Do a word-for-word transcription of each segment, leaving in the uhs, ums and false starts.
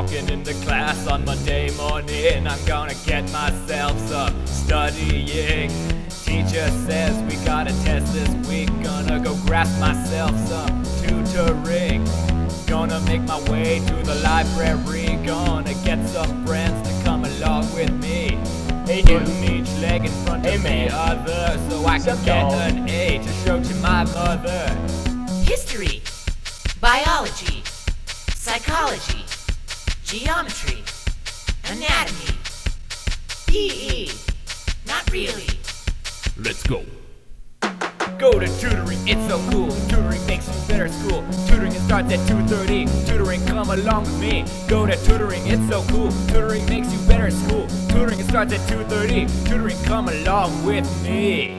walking into class on Monday morning. I'm gonna get myself some studying. Teacher says we got a test this week. Gonna go grasp myself some tutoring. Gonna make my way to the library. Gonna get some friends to come along with me. Hey Put dude. each leg in front Hey, of man. the other, so I can What's up, get dog? an A to show to my mother. History, biology, psychology, geometry, anatomy, P E, not really. Let's go. Go to tutoring, it's so cool. Tutoring makes you better school. Tutoring it starts at two thirty. Tutoring, come along with me. Go to tutoring, it's so cool. Tutoring makes you better school. Tutoring it starts at two thirty. Tutoring, come along with me.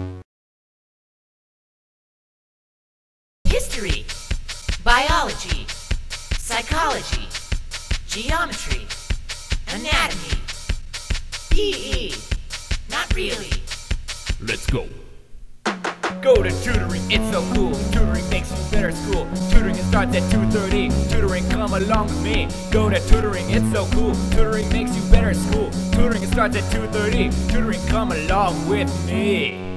History, biology, psychology, geometry, anatomy, P E, not really. Let's go. Go to tutoring, it's so cool. Tutoring makes you better school. Tutoring it starts at two thirty. Tutoring, come along with me. Go to tutoring, it's so cool. Tutoring makes you better school. Tutoring it starts at two thirty. Tutoring, come along with me.